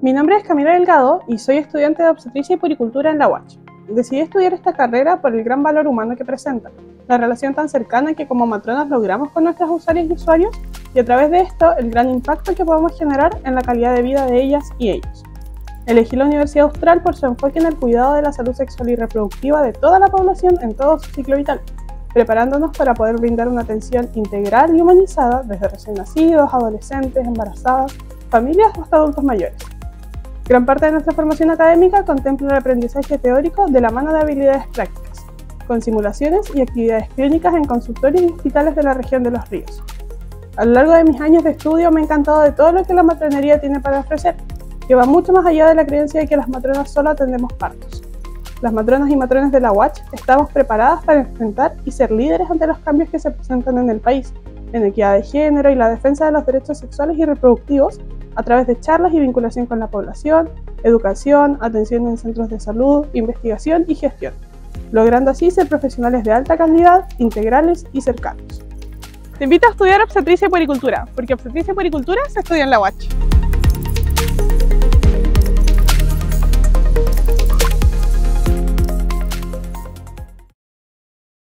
Mi nombre es Camila Delgado y soy estudiante de obstetricia y puericultura en la UACH. Decidí estudiar esta carrera por el gran valor humano que presenta, la relación tan cercana que como matronas logramos con nuestras usuarias y usuarios, y a través de esto el gran impacto que podemos generar en la calidad de vida de ellas y ellos. Elegí la Universidad Austral por su enfoque en el cuidado de la salud sexual y reproductiva de toda la población en todo su ciclo vital, preparándonos para poder brindar una atención integral y humanizada desde recién nacidos, adolescentes, embarazadas, familias o hasta adultos mayores. Gran parte de nuestra formación académica contempla el aprendizaje teórico de la mano de habilidades prácticas, con simulaciones y actividades clínicas en consultorios y hospitales de la región de Los Ríos. A lo largo de mis años de estudio me ha encantado de todo lo que la matronería tiene para ofrecer, que va mucho más allá de la creencia de que las matronas solo atendemos partos. Las matronas y matrones de la UACH estamos preparadas para enfrentar y ser líderes ante los cambios que se presentan en el país, en equidad de género y la defensa de los derechos sexuales y reproductivos, a través de charlas y vinculación con la población, educación, atención en centros de salud, investigación y gestión, logrando así ser profesionales de alta calidad, integrales y cercanos. Te invito a estudiar obstetricia y puericultura, porque obstetricia y puericultura se estudia en la UACH.